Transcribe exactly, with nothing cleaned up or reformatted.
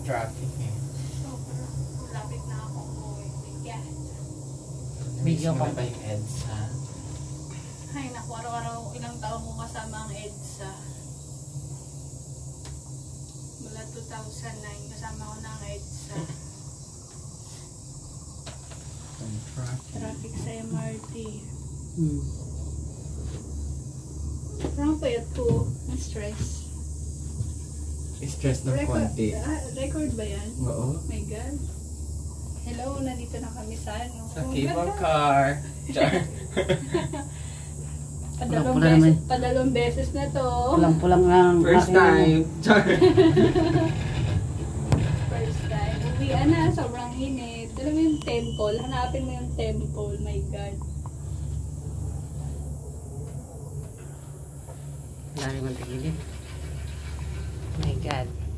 traffic eh. Sobrang lapit na akong uwi. Yan. Video ko ba yung EDSA? Ay naku, araw-araw ilang taon ko kasama ang EDSA. Mula two thousand nine kasama ko na ang EDSA. Traffic. Traffic sa M R T. Hmm. Parang payat ko. Na-stress. Stress ng Record, konti. ah, record ba yan? Oo. Oh my God. Hello, nandito na kami sa ano. Sa cable car. Char. Padalong Pulang-pula beses, naman. padalong beses na to. Pulang-pulang ang First aking- time. Char. First time. Uwian na, sobrang init. Alam mo yung temple? Hanapin mo yung temple. My God. Dami kong tigilid. Oh my God.